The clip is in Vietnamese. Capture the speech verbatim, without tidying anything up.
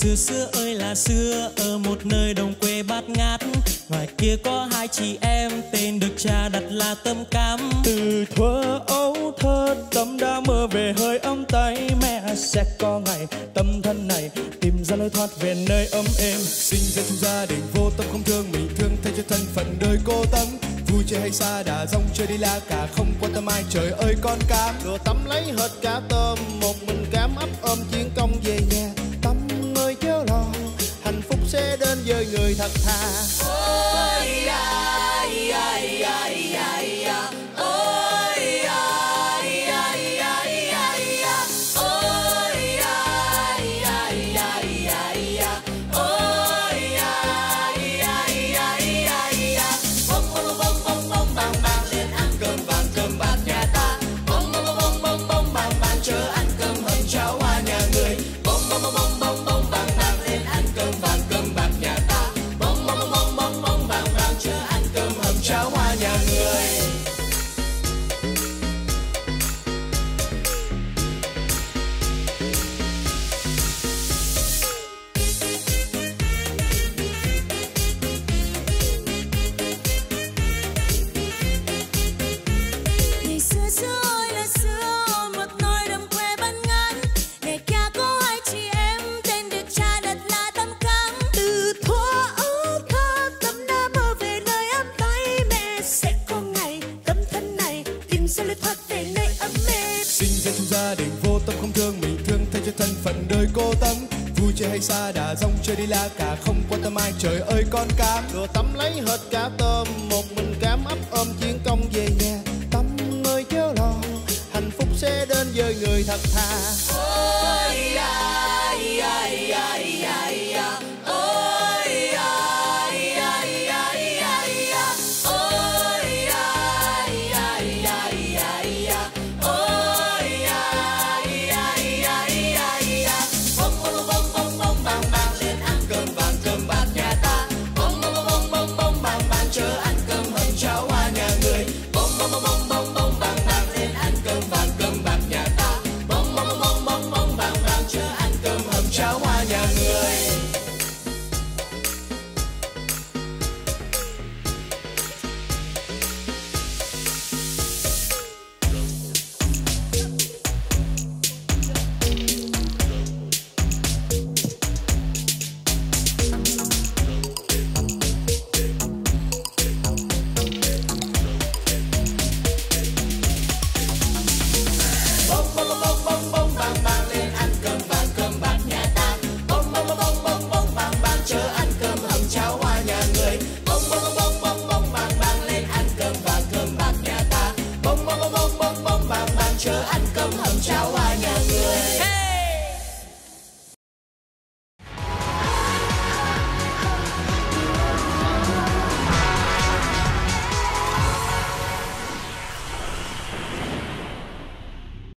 xưa xưa ơi là xưa, ở một nơi đồng quê bát ngát, ngoài kia có hai chị em tên được cha đặt là Tâm Cám. Từ thuở ấu thơ Tâm đã mơ về hơi ấm tay, mẹ sẽ có ngày Tâm thân này tìm ra lối thoát về nơi ấm êm. Sinh ra trong gia đình vô tâm không thương mình, thương thay cho thân phận đời cô Tâm. Vui chơi hay xa đà rong chơi đi la cả, không quan tâm ai trời ơi con Cám. Rồi Tâm lấy hết cả tôm, một mình Cám ấp ôm chiến công về nhà. Tâm ơi chớ lo, hạnh phúc sẽ đến với người thật thà. Ôi ai ai ai ai ai ôi ai ai ai ai ôi ai ai ai ai ôi ai ai ai ai bông bông bông bông bông bang bang lên ăn cơm vàng cơm bạc nhà ta. Bông bông bông bông bông bang bang chớ ăn cơm hầm cháo hoa nhà người. Bông bông bông bông bông bông bang bang lên ăn cơm vàng cơm bạc nhà ta. Bông bông bông bông bông bang bang chớ ăn cơm hầm cháo hoa nhà người. Ngày xưa xưa ơi là xưa, một nơi đồng quê bát ngát, ngày kia có hai chị em tên được cha đặt là Tâm Cám. Từ thuở ấu thơ Tâm đã mơ về nơi ấm tay, mẹ sẽ có ngày Tâm thân này tìm ra lối thoát về nơi ấm êm. Sinh ra trong gia đình vô tâm không thương mình, thương thay cho thân phận đời cô Tâm. Vui chơi hay xa đà rong chơi đi la cả, không quan tâm ai trời ơi con Cám. Rồi Tâm lấy hết cả tôm, một mình Cám ấp ôm chiến công về nhà. Tâm ơi chớ lo, hạnh phúc sẽ đến với người thật thà. Ôi